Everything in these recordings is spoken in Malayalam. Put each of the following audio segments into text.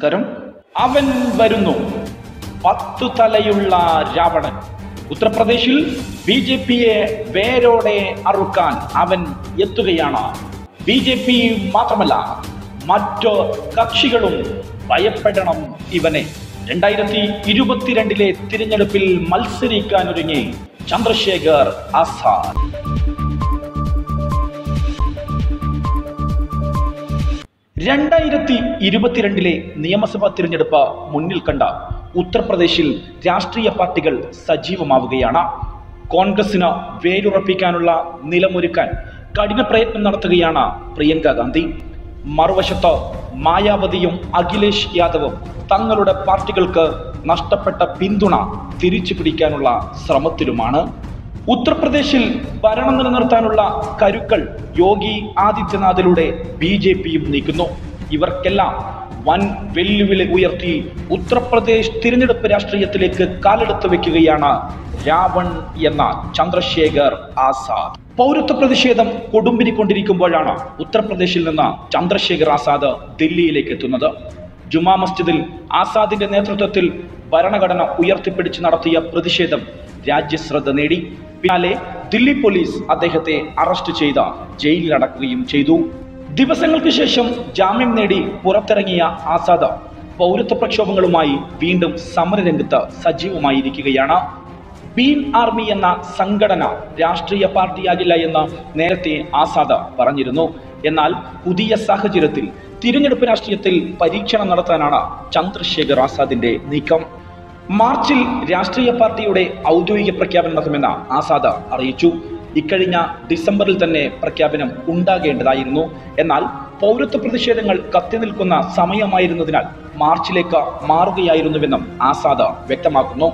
നമസ്കാരം. അവൻ വരുന്നു, 10 തലയുള്ള രാവണൻ. ഉത്തർപ്രദേശിൽ BJPയെ വേരോടെ അറുക്കാൻ അവൻ എത്തുകയാണ്. BJP മാത്രമല്ല, മറ്റു കക്ഷികളും ഭയപ്പെടണം ഇവനെ. 2022 തിരഞ്ഞെടുപ്പിൽ മത്സരിക്കാനൊരുങ്ങി ചന്ദ്രശേഖർ ആസാദ്. നിയമസഭാ തിരഞ്ഞെടുപ്പ് മുന്നിൽ കണ്ട ഉത്തർപ്രദേശിൽ രാഷ്ട്രീയ പാർട്ടികൾ സജീവമാവുകയാണ്. കോൺഗ്രസിന് വേരുറപ്പിക്കാനുള്ള നിലമൊരുക്കാൻ കഠിന പ്രയത്നം നടത്തുകയാണ് പ്രിയങ്ക ഗാന്ധി. മറുവശത്ത് മായാവതിയും അഖിലേഷ് യാദവും തങ്ങളുടെ പാർട്ടികൾക്ക് നഷ്ടപ്പെട്ട പിന്തുണ തിരിച്ചു പിടിക്കാനുള്ള ശ്രമത്തിലുമാണ്. ഉത്തർപ്രദേശിൽ ഭരണം നിലനിർത്താനുള്ള കരുക്കൾ യോഗി ആദിത്യനാഥിലൂടെ BJPയും നീക്കുന്നു. ഇവർക്കെല്ലാം വൻ വെല്ലുവിളി ഉയർത്തി ഉത്തർപ്രദേശ് തിരഞ്ഞെടുപ്പ് രാഷ്ട്രീയത്തിലേക്ക് കാലെടുത്ത് വെക്കുകയാണ് രാവൺ എന്ന ചന്ദ്രശേഖർ ആസാദ്. പൗരത്വ പ്രതിഷേധം കൊടുമ്പിരിക്കൊണ്ടിരിക്കുമ്പോഴാണ് ഉത്തർപ്രദേശിൽ നിന്ന് ചന്ദ്രശേഖർ ആസാദ് ദില്ലിയിലേക്ക് എത്തുന്നത്. ജുമാ മസ്ജിദിൽ ആസാദിന്റെ നേതൃത്വത്തിൽ ഭരണഘടന ഉയർത്തിപ്പിടിച്ച് നടത്തിയ പ്രതിഷേധം രാജ്യശ്രദ്ധ നേടി. പിന്നാലെ ദില്ലി പോലീസ് അദ്ദേഹത്തെ അറസ്റ്റ് ചെയ്ത് ജയിലിലടക്കുകയും ചെയ്തു. ദിവസങ്ങൾക്ക് ശേഷം ജാമ്യം നേടി പുറത്തിറങ്ങിയ ആസാദ് പൗരത്വ പ്രക്ഷോഭങ്ങളുമായി വീണ്ടും സമരരംഗത്ത് സജീവമായിരിക്കുകയാണ്. ഭീം ആർമി എന്ന സംഘടന രാഷ്ട്രീയ പാർട്ടിയാകില്ല എന്ന് നേരത്തെ ആസാദ് പറഞ്ഞിരുന്നു. എന്നാൽ പുതിയ സാഹചര്യത്തിൽ തിരഞ്ഞെടുപ്പ് രാഷ്ട്രീയത്തിൽ പരീക്ഷണം നടത്താനാണ് ചന്ദ്രശേഖർ ആസാദിന്റെ നീക്കം. മാർച്ചിൽ രാഷ്ട്രീയ പാർട്ടിയുടെ ഔദ്യോഗിക പ്രഖ്യാപനം നടത്തുമെന്ന് ആസാദ് അറിയിച്ചു. ഇക്കഴിഞ്ഞ ഡിസംബറിൽ തന്നെ പ്രഖ്യാപനം ഉണ്ടാകേണ്ടതായിരുന്നു. എന്നാൽ പൗരത്വ പ്രതിഷേധങ്ങൾ കത്തിനിൽക്കുന്ന സമയമായിരുന്നതിനാൽ മാർച്ചിലേക്ക് മാറുകയായിരുന്നുവെന്നും ആസാദ് വ്യക്തമാക്കുന്നു.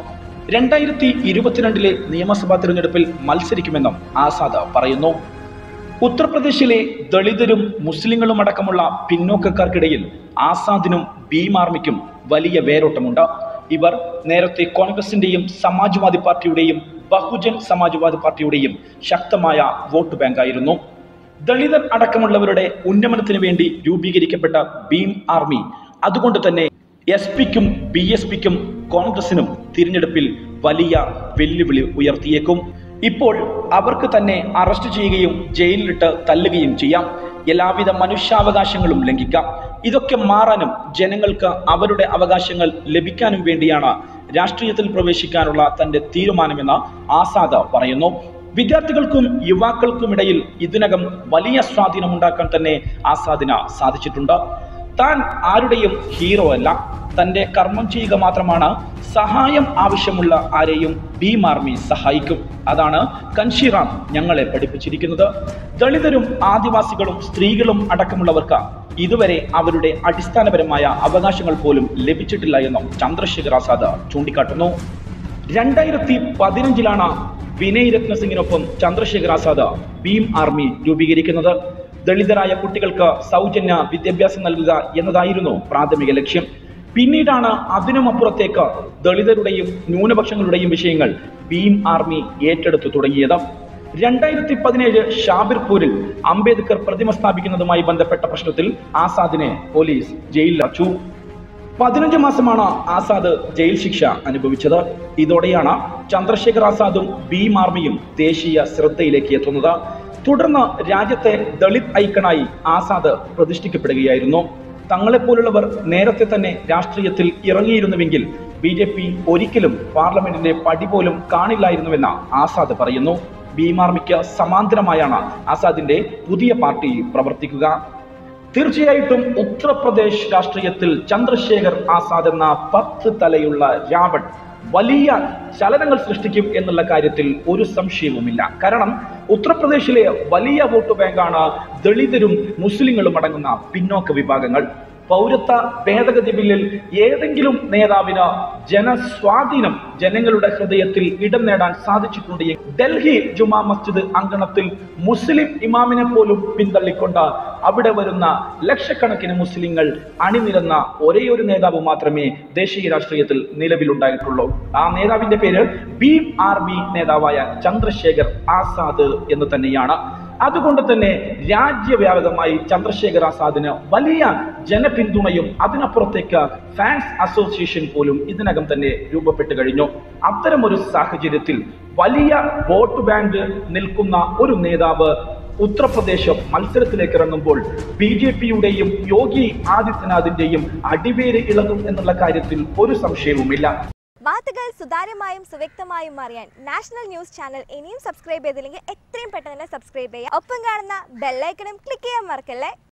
2022 നിയമസഭാ തിരഞ്ഞെടുപ്പിൽ മത്സരിക്കുമെന്നും ആസാദ് പറയുന്നു. ഉത്തർപ്രദേശിലെ ദളിതരും മുസ്ലിങ്ങളും അടക്കമുള്ള പിന്നോക്കക്കാർക്കിടയിൽ ആസാദിനും ഭീം ആർമിക്കും വലിയ വേരോട്ടമുണ്ട്. ഇവർ നേരത്തെ കോൺഗ്രസിന്റെയും സമാജ്വാദി പാർട്ടിയുടെയും ബഹുജൻ സമാജ്വാദി പാർട്ടിയുടെയും ശക്തമായ വോട്ട് ബാങ്കായിരുന്നു. ദളിതർ അടക്കമുള്ളവരുടെ ഉന്നമനത്തിന് വേണ്ടി രൂപീകരിക്കപ്പെട്ട ഭീം ആർമി അതുകൊണ്ട് തന്നെ SP-ക്കും BSP-ക്കും കോൺഗ്രസിനും തിരഞ്ഞെടുപ്പിൽ വലിയ വെല്ലുവിളി ഉയർത്തിയേക്കും. ഇപ്പോൾ അവർക്ക് തന്നെ അറസ്റ്റ് ചെയ്യുകയും ജയിലിലിട്ട് തല്ലുകയും ചെയ്യാം. എല്ലാവിധ മനുഷ്യാവകാശങ്ങളും ലംഘിക്കാം. ഇതൊക്കെ മാറാനും ജനങ്ങൾക്ക് അവരുടെ അവകാശങ്ങൾ ലഭിക്കാനും വേണ്ടിയാണ് രാഷ്ട്രീയത്തിൽ പ്രവേശിക്കാനുള്ള തന്റെ തീരുമാനമെന്ന് ആസാദ് പറയുന്നു. വിദ്യാർത്ഥികൾക്കും യുവാക്കൾക്കുമിടയിൽ ഇതിനകം വലിയ സ്വാധീനമുണ്ടാക്കാൻ തന്നെ ആസാദിന് സാധിച്ചിട്ടുണ്ട്. താൻ ആരുടെയും ഹീറോ അല്ല, തന്റെ കർമ്മം ചെയ്യുക മാത്രമാണ്. സഹായം ആവശ്യമുള്ള ആരെയും ഭീം ആർമി സഹായിക്കും. അതാണ് കൻഷിറാം ഞങ്ങളെ പഠിപ്പിച്ചിരിക്കുന്നത്. ദളിതരും ആദിവാസികളും സ്ത്രീകളും അടക്കമുള്ളവർക്ക് ഇതുവരെ അവരുടെ അടിസ്ഥാനപരമായ അവകാശങ്ങൾ പോലും ലഭിച്ചിട്ടില്ല എന്നും ചന്ദ്രശേഖർ ആസാദ് ചൂണ്ടിക്കാട്ടുന്നു. 2015 വിനയ് രത്ന സിംഗിനൊപ്പം ചന്ദ്രശേഖർ ആസാദ് ഭീം ആർമി രൂപീകരിക്കുന്നത്. ദളിതരായ കുട്ടികൾക്ക് സൗജന്യ വിദ്യാഭ്യാസം നൽകുക എന്നതായിരുന്നു പ്രാഥമിക ലക്ഷ്യം. പിന്നീടാണ് അതിനുമപ്പുറത്തേക്ക് ദളിതരുടെയും ന്യൂനപക്ഷങ്ങളുടെയും വിഷയങ്ങൾ ഭീം ആർമി ഏറ്റെടുത്തു തുടങ്ങിയത്. 2017 ഷാബിർപൂരിൽ അംബേദ്കർ പ്രതിമ സ്ഥാപിക്കുന്നതുമായി ബന്ധപ്പെട്ട പ്രശ്നത്തിൽ ആസാദിനെ പോലീസ് ജയിലിലടച്ചു. 15 മാസമാണ് ആസാദ് ജയിൽ ശിക്ഷ അനുഭവിച്ചത്. ഇതോടെയാണ് ചന്ദ്രശേഖർ ആസാദും ഭീം ആർമിയും ദേശീയ ശ്രദ്ധയിലേക്ക് എത്തുന്നത്. തുടർന്ന് രാജ്യത്തെ ദളിത് ഐക്കണായി ആസാദ് പ്രതിഷ്ഠിക്കപ്പെടുകയായിരുന്നു. തങ്ങളെപ്പോലുള്ളവർ നേരത്തെ തന്നെ രാഷ്ട്രീയത്തിൽ ഇറങ്ങിയിരുന്നുവെങ്കിൽ BJP ഒരിക്കലും പാർലമെന്റിന്റെ പടി പോലും കാണില്ലായിരുന്നുവെന്ന് ആസാദ് പറയുന്നു. ഭീം ആർമിക്ക് സമാന്തരമായാണ് ആസാദിന്റെ പുതിയ പാർട്ടി പ്രവർത്തിക്കുക. തീർച്ചയായിട്ടും ഉത്തർപ്രദേശ് രാഷ്ട്രീയത്തിൽ ചന്ദ്രശേഖർ ആസാദ് എന്ന 10 തലയുള്ള രാവൺ വലിയ ചലനങ്ങൾ സൃഷ്ടിക്കും എന്നുള്ള കാര്യത്തിൽ ഒരു സംശയവുമില്ല. കാരണം ഉത്തർപ്രദേശിലെ വലിയ വോട്ട് ബാങ്കാണ് ദളിതരും മുസ്ലിങ്ങളും അടങ്ങുന്ന പിന്നോക്ക വിഭാഗങ്ങൾ. പൗരത്വ ഭേദഗതി ബില്ലിൽ ഏതെങ്കിലും നേതാവിന് ജനസ്വാധീനം ജനങ്ങളുടെ ഹൃദയത്തിൽ ഇടം നേടാൻ സാധിച്ചിട്ടുണ്ടെങ്കിൽ ഡൽഹി ജുമാ മസ്ജിദ് അങ്കണത്തിൽ മുസ്ലിം ഇമാമിനെ പോലും പിന്തള്ളിക്കൊണ്ട് അവിടെ വരുന്ന ലക്ഷക്കണക്കിന് മുസ്ലിങ്ങൾ അണിനിരന്ന ഒരേ ഒരു നേതാവ് മാത്രമേ ദേശീയ രാഷ്ട്രീയത്തിൽ നിലവിലുണ്ടായിട്ടുള്ളൂ. ആ നേതാവിന്റെ പേര് ഭീം ആർമി നേതാവായ ചന്ദ്രശേഖർ ആസാദ് എന്ന് തന്നെയാണ്. അതുകൊണ്ട് തന്നെ രാജ്യവ്യാപകമായി ചന്ദ്രശേഖർ ആസാദിന് വലിയ ജനപിന്തുണയും അതിനപ്പുറത്തേക്ക് ഫാൻസ് അസോസിയേഷൻ പോലും ഇതിനകം തന്നെ രൂപപ്പെട്ടു കഴിഞ്ഞു. അത്തരമൊരു സാഹചര്യത്തിൽ വലിയ വോട്ട് ബാങ്ക് നിൽക്കുന്ന ഒരു നേതാവ് ഉത്തർപ്രദേശ് മത്സരത്തിലേക്ക് ഇറങ്ങുമ്പോൾ BJPയുടെയും യോഗി ആദിത്യനാഥിന്റെയും അടിവേര് ഇളകും എന്നുള്ള കാര്യത്തിൽ ഒരു സംശയവുമില്ല. വാർത്തകൾ സുതാര്യമായും സുവ്യക്തമായും അറിയാൻ നാഷണൽ ന്യൂസ് ചാനൽ ഇനിയും സബ്സ്ക്രൈബ് ചെയ്തില്ലെങ്കിൽ എത്രയും പെട്ടെന്ന് തന്നെ സബ്സ്ക്രൈബ് ചെയ്യുക. ഒപ്പം കാണുന്ന ബെല്ലൈക്കണും ക്ലിക്ക് ചെയ്യാൻ മറക്കല്ലേ.